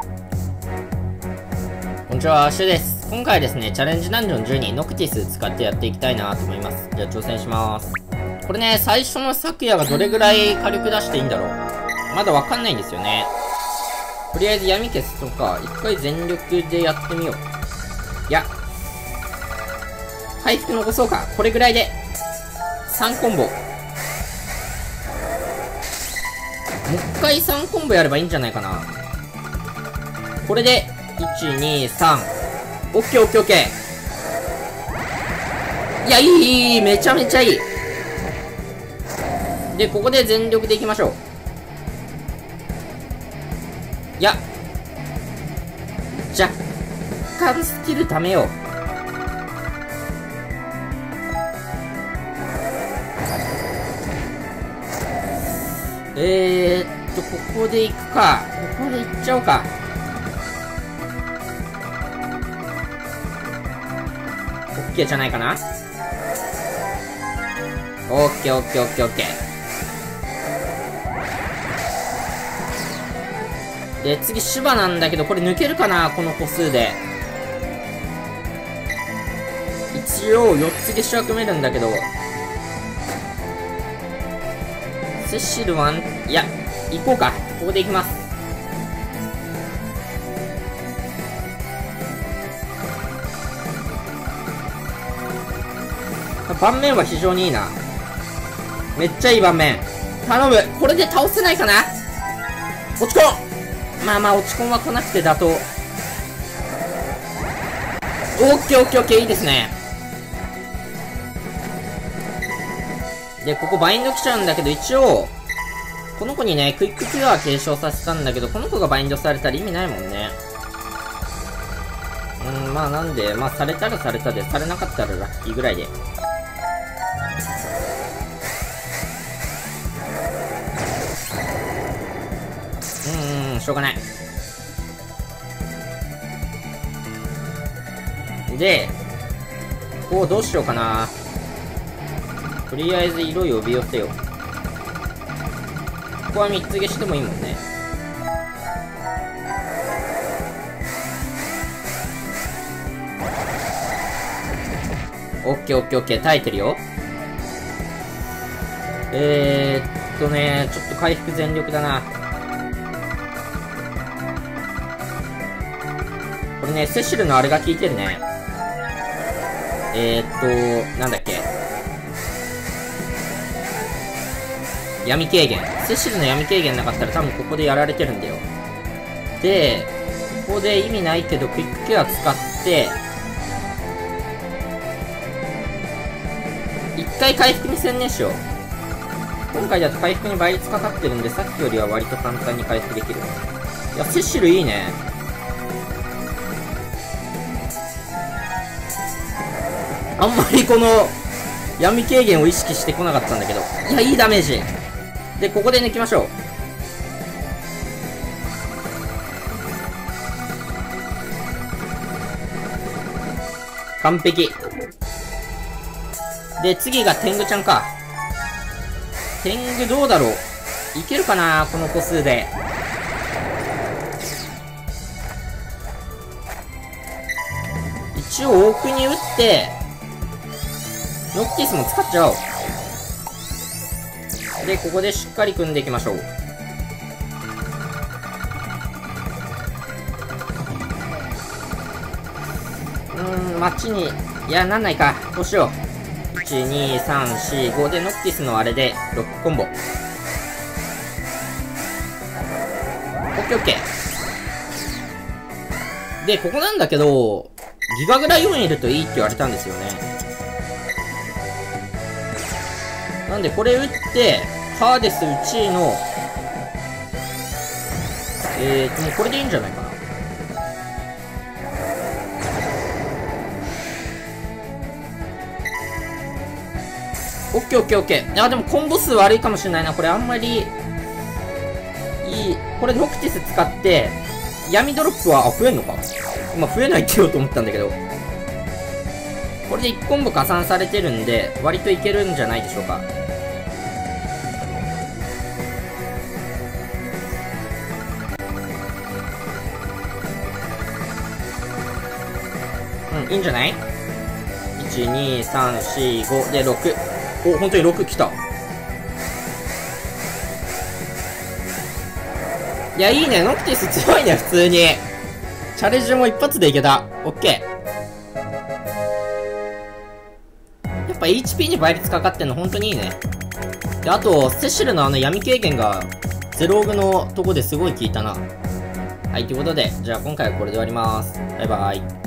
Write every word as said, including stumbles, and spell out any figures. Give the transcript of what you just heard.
こんにちは、シュウです。今回はですね、チャレンジダンジョンじゅうにノクティス使ってやっていきたいなと思います。じゃあ挑戦します。これね、最初の昨夜がどれぐらい火力出していいんだろう。まだわかんないんですよね。とりあえず闇消すとか、一回全力でやってみよう。いや、回復残そうか。これぐらいで。さんコンボ。もう一回さんコンボやればいいんじゃないかな。これで、いち、に、さん。オッケーオッケーオッケー。いや、いい、いい、いい、めちゃめちゃいい。で、ここで全力でいきましょう。いや。若干スキル貯めよう。えーっと、ここで行くか。ここで行っちゃおうか。オッケーじゃないかな。オッケーオッケーオッケーオッケー。で、次、シュバなんだけど、これ抜けるかなこの歩数で。一応、よっつで主役めるんだけど。セシルワン、いや、行こうか。ここで行きます。盤面は非常にいいな。めっちゃいい盤面。頼む。これで倒せないかな。落ち込ん。まあまあ、落ち込んは来なくて妥当。オッケーオッケーオッケー、いいですね。で、ここバインド来ちゃうんだけど、一応、この子にね、クイックキュア継承させたんだけど、この子がバインドされたら意味ないもんね。うん、まあなんで、まあされたらされたで、されなかったらラッキーぐらいで。うん、しょうがない。で、ここどうしようかな。とりあえず色呼び寄せよう。ここはみっつ消してもいいもんね。オッケーオッケーオッケー、耐えてるよ。えーっとね、ちょっと回復全力だな。これね、セシルのあれが効いてるね。えーっと、なんだっけ。闇軽減。セシルの闇軽減なかったら多分ここでやられてるんだよ。で、ここで意味ないけど、クイックケア使って、一回回復に専念しよう。今回だと回復に倍率かかってるんで、さっきよりは割と簡単に回復できる。いや、セシルいいね。あんまりこの、闇軽減を意識してこなかったんだけど。いや、いいダメージ。で、ここで抜きましょう。完璧。で、次が天狗ちゃんか。天狗どうだろう。いけるかなこの個数で。一応奥に打って、ノクティスも使っちゃおう。で、ここでしっかり組んでいきましょう。うーん、街に、いや、なんないか。どうしよう。いち、に、さん、よん、ごでノクティスのあれでろっコンボ。オッケーオッケー。で、ここなんだけど、ギガグラよんいるといいって言われたんですよね。なんでこれ打って、ハーデスいちいの、えーと、もうこれでいいんじゃないかな。オッケーオッケーオッケー。いや、でもコンボ数悪いかもしれないな。これあんまり、いい。これノクティス使って、闇ドロップは、あ、増えんのか。まあ、増えないって言おうと思ったんだけど。これでいちコンボ加算されてるんで、割といけるんじゃないでしょうか。 うん、いいんじゃない？ いち、に、さん、よん、ごでろく。お、本当にろく来た。いや、いいね。ノクティス強いね、普通に。チャレンジも一発でいけた。オッケー。やっぱ エイチピー に倍率かかってんの本当にいいね。で、あと、セシルのあの闇軽減が、ゼロオグのとこですごい効いたな。はい、ということで、じゃあ今回はこれで終わります。バイバイ。